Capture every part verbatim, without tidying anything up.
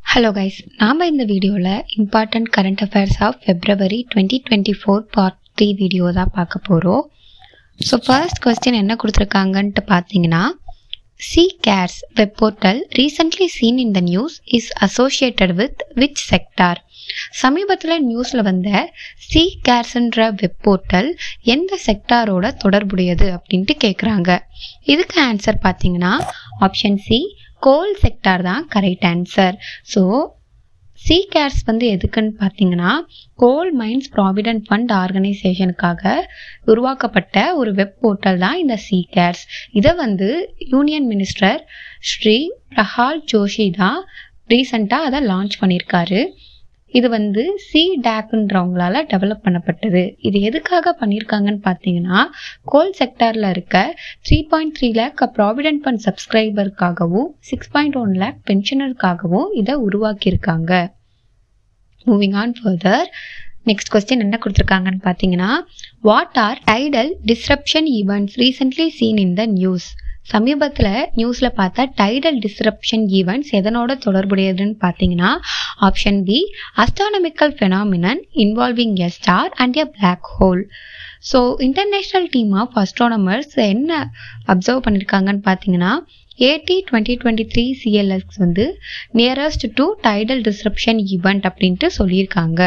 Hello guys, நாம இந்த வீடியோல important current affairs of February twenty twenty-four part three video தான் பார்க்க போறோம். So first question என்ன கொடுத்திருக்காங்கன்னு பாத்தீங்கன்னா, C CARES web portal recently seen in the news is associated with which sector? சமீபத்துல நியூஸ்ல வந்த C CARESன்ற வெப் போர்ட்டல் எந்த செக்டாரோட தொடர்புடையது அப்படின்ட்டு கேக்குறாங்க. இதுக்கு ஆன்சர் பாத்தீங்கன்னா ஆப்ஷன் சி கோல் செக்டார் தான் correct answer. So C CARES வந்து எதுக்குன்னு பார்த்தீங்கன்னா கோல் மைன்ஸ் ப்ராவிடென்ட் ஃபண்ட் ஆர்கனைசேஷனுக்காக உருவாக்கப்பட்ட ஒரு வெப் போர்ட்டல் தான் இந்த C CARES. இதை வந்து யூனியன் மினிஸ்டர் ஸ்ரீ பிரஹால் ஜோஷி தான் ரீசெண்டாக அதை லான்ச் பண்ணியிருக்காரு. இது வந்து சி டேக்ன்றவங்களால டெவலப் பண்ணப்பட்டது. இது எதுக்காக பண்ணியிருக்காங்கன்னு பார்த்தீங்கன்னா கோல் செக்டாரில் இருக்க three point three lakh provident fund சப்ஸ்கிரைபருக்காகவும் சிக்ஸ் பாயிண்ட் ஒன் லேக் பென்ஷனருக்காகவும் இதை உருவாக்கியிருக்காங்க. Moving on further, next question என்ன கொடுத்துருக்காங்கன்னு பார்த்தீங்கன்னா, what are tidal disruption events recently seen in the news? சமீபத்தில் நியூஸில் பார்த்தா டைடல் டிஸ்ரப்ஷன் ஈவெண்ட்ஸ் எதனோட தொடர்புடையதுன்னு பார்த்தீங்கன்னா option B astronomical phenomenon involving a star and a black hole. So international team of astronomers என்ன அப்சர்வ் பண்ணியிருக்காங்கன்னு பார்த்தீங்கன்னா AT twenty twenty three CLS வந்து nearest to tidal disruption event அப்படின்ட்டு சொல்லியிருக்காங்க.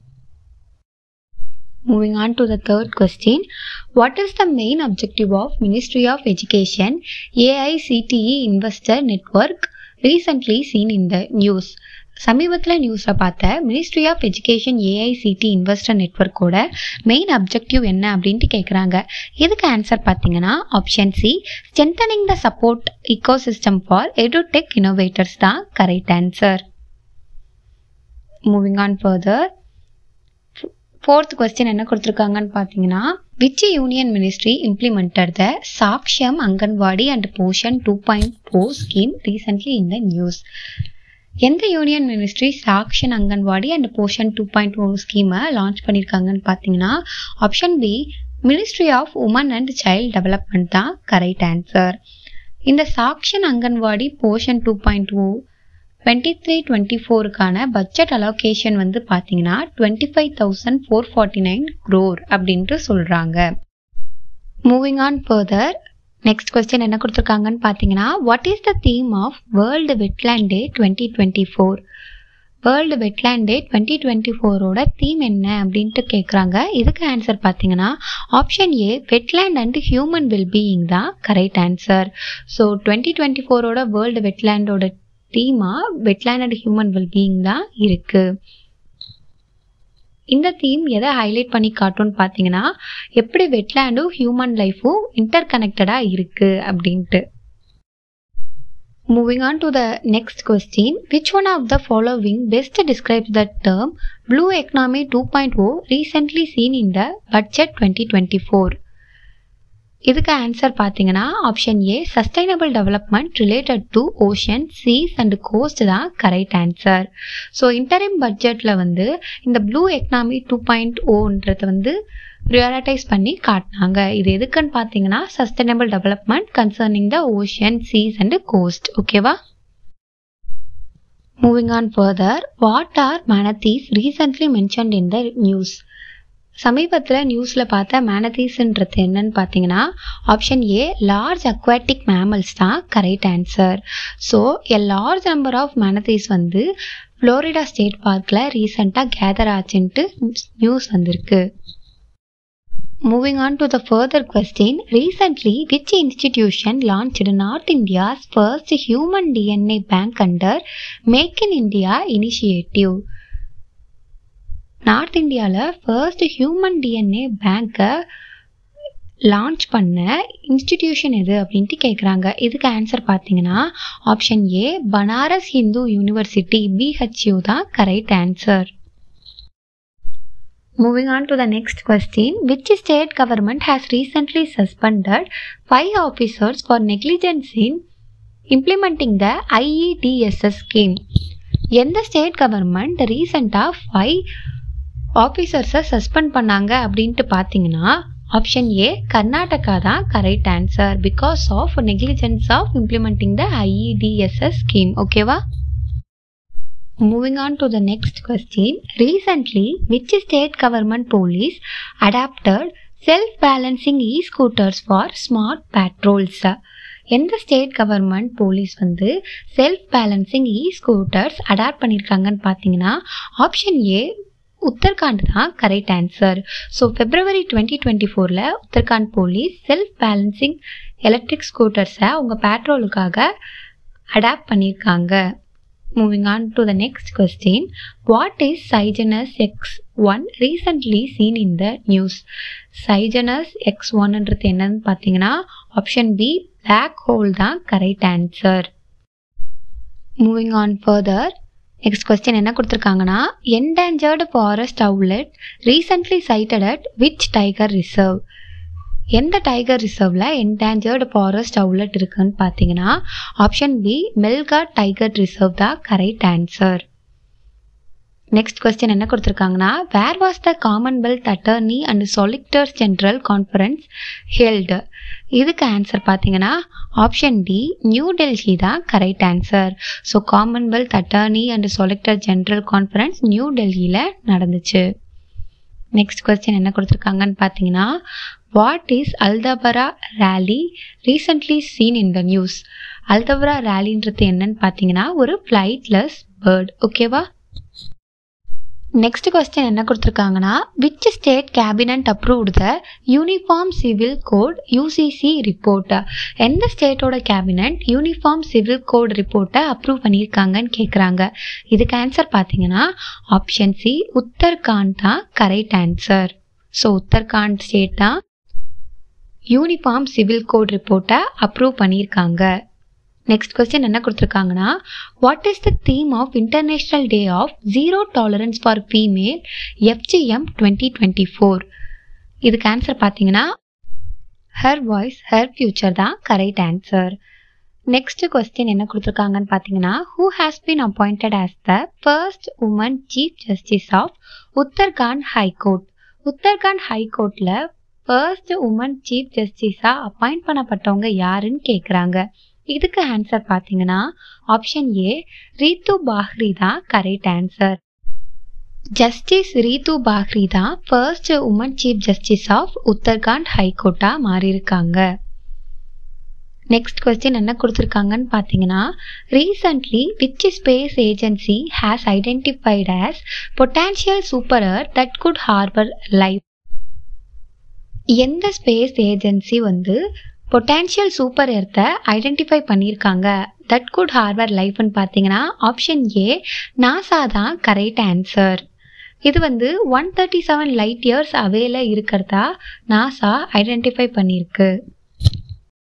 Moving on to the third question, what is the main objective of Ministry of Education A I C T E Investor Network recently seen in the news? சமீபத்தில் நியூஸில் பார்த்த ministry of education AICTE investor நெட்வொர்க்கோட main objective என்ன அப்படின்ட்டு கேட்குறாங்க. இதுக்கு answer பார்த்தீங்கன்னா option C strengthening the support ecosystem for edtech innovators தான் correct answer. Moving on further, fourth question என்ன கொடுத்துருக்காங்கன்னு பார்த்தீங்கன்னா, which union ministry implemented the Saksham Anganwadi and Poshan two point four scheme recently in the news? எந்த union ministry Saksham Anganwadi and Poshan two point four ஸ்கீமை launch பண்ணியிருக்காங்கன்னு பார்த்தீங்கன்னா option B ministry of women and child development தான் correct answer. இந்த Saksham Anganwadi Poshan two point O twenty three twenty ஃபோருக்கான budget allocation வந்து பார்த்தீங்கன்னா twenty five thousand four forty nine crore அப்படின்ட்டு சொல்கிறாங்க. Moving on further, next question என்ன கொடுத்துருக்காங்கன்னு பார்த்தீங்கன்னா, what is the theme of world wetland day twenty twenty four? World wetland day twenty twenty ஃபோரோட theme என்ன அப்படின்ட்டு கேட்குறாங்க. இதுக்கு ஆன்சர் பார்த்தீங்கன்னா option A wetland and human wellbeing தான் correct answer. So twenty twenty ஃபோரோட வேர்ல்டு வெட்லேண்டோட தீமா வெட்லேண்ட் அண்ட் ஹியூமன் வெல்பீயிங் தான் இருக்கு. இந்த தீம் எதை ஹைலைட் பண்ணி காட்டும்னு பார்த்தீங்கன்னா எப்படி வெட்லேண்டும் ஹியூமன் லைஃபும் இன்டர் கனெக்டடா இருக்கு அப்படின்ட்டு. Moving on to the next question, which one of the following best describes the term blue economy two point oh recently seen in the budget twenty twenty-four? இதுக்கு answer பார்த்தீங்கன்னா option A sustainable development related to ocean seas and coast தான் correct answer. So interim பட்ஜெட்டில் வந்து இந்த blue economy two point ஓன்றதை வந்து prioritise பண்ணி காட்டினாங்க. இது எதுக்குன்னு பார்த்தீங்கன்னா sustainable development concerning the ocean seas and coast. ஓகேவா? Moving on further, what are manatees recently mentioned in the news? சமீபத்தில் நியூஸில் பார்த்த மேனதீஸ்ன்றது என்னன்னு பார்த்தீங்கன்னா option A large aquatic mammals தான் correct answer. So a large number of manatees வந்து Florida state பார்க்கில் ரீசெண்டாக கேதர் ஆச்சுன்ட்டு நியூஸ் வந்திருக்கு. Moving on to the further question, recently which institution launched north India's first human DNA bank under make in India initiative? North இந்தியாவில் first human DNA பேங்கை launch பண்ண institution எது அப்படின்ட்டு கேட்குறாங்க. இதுக்கு ஆன்சர் பார்த்தீங்கன்னா option A Banaras Hindu university BHU தான் correct answer. Moving on to the next question, which state government has recently suspended five officers for negligence in implementing the I E D S S scheme? எந்த state government ரீசெண்டாக five ஆஃபீஸர்ஸை suspend பண்ணாங்க அப்படின்ட்டு பார்த்தீங்கன்னா option A Karnataka தான் correct answer because of negligence of implementing the IEDSS scheme. ஓகேவா? Moving on to the next question. Recently, which state government police adapted self-balancing e-scooters for smart patrols? எந்த state government police வந்து self balancing E scooters adopt பண்ணியிருக்காங்கன்னு பார்த்தீங்கன்னா option A Uttarakhand தான் correct answer. So February twenty twenty ஃபோரில் Uttarakhand police self balancing electric ஸ்கூட்டர்ஸை அவங்க பேட்ரோலுக்காக adopt பண்ணியிருக்காங்க. Moving on to the next question. What is Cygnus X one recently seen in the news? Cygnus X one ன்றது என்னன்னு பார்த்தீங்கன்னா option B black hole தான் correct answer. Moving on further. Next question என்ன கொடுத்துருக்காங்கன்னா endangered forest owlet recently sighted at which tiger reserve? எந்த tiger ரிசர்வ்ல endangered forest owlet இருக்குன்னு பார்த்தீங்கன்னா option B Melghat tiger reserve தான் கரெக்ட் ஆன்சர். நெக்ஸ்ட் கொஸ்டின் என்ன கொடுத்துருக்காங்கன்னா where was the commonwealth attorney and solicitor general conference held? இதுக்கு answer பார்த்தீங்கன்னா option D New Delhi தான் correct answer. So commonwealth attorney and solicitor general conference New டெல்லியில் நடந்துச்சு. Next question என்ன கொடுத்துருக்காங்கன்னு பார்த்தீங்கன்னா what is Aldabra rail recently seen in the news? Aldabra ரேலின்றது என்னன்னு பார்த்தீங்கன்னா ஒரு ஃப்ளைட்லெஸ் பேர்ட். ஓகேவா? நெக்ஸ்ட் கொஸ்டின் என்ன கொடுத்துருக்காங்கன்னா which state cabinet approved the uniform civil code UCC report? எந்த ஸ்டேட்டோட கேபினட் யூனிஃபார்ம் சிவில் கோட் ரிப்போர்ட்டை அப்ரூவ் பண்ணியிருக்காங்கன்னு கேட்குறாங்க. இதுக்கு ஆன்சர் பார்த்தீங்கன்னா ஆப்ஷன் சி உத்தரகாண்ட் தான் correct answer. So Uttarakhand state தான் யூனிஃபார்ம் சிவில் கோட் ரிப்போர்ட்டை அப்ரூவ் பண்ணியிருக்காங்க. நெக்ஸ்ட் கொஸ்டின் என்ன கொடுத்துருக்காங்கன்னா what is the theme of international day of zero tolerance for female FGM twenty twenty four? இதுக்கு ஆன்சர் பார்த்தீங்கன்னா ஹர் வாய்ஸ் ஹர் ஃபியூச்சர் தான் correct answer. Next question என்ன கொடுத்துருக்காங்கன்னு பார்த்தீங்கன்னா who has been appointed as the first woman chief justice of Uttarakhand high court? Uttarakhand ஹைகோர்ட்டில் first woman chief ஜஸ்டிஸாக appoint பண்ணப்பட்டவங்க யாருன்னு கேட்குறாங்க. இதுக்கு ஆன்சர் பார்த்தீங்கன்னா ஆப்ஷன் ஏ ரீத்து பாஹ்ரி தான் correct answer. Justice Ritu Bahri தான் first woman chief justice of Uttarakhand ஹைகோர்ட்டாக மாறியிருக்காங்க. நெக்ஸ்ட் கொஸ்டின் என்ன கொடுத்துருக்காங்கன்னு பார்த்தீங்கன்னா recently which space agency has identified as potential super earth that could harbour life? எந்த ஸ்பேஸ் ஏஜென்சி வந்து பொட்டான்ஷியல் சூப்பர் எர்த்தை ஐடென்டிஃபை பண்ணியிருக்காங்க தட் குட் ஹார்பர் லைஃப்னு பார்த்தீங்கன்னா ஆப்ஷன் ஏ நாசா தான் கரெக்ட் ஆன்சர். இது வந்து one thirty seven light years அவேல இருக்கிறதா நாசா ஐடென்டிஃபை பண்ணியிருக்கு.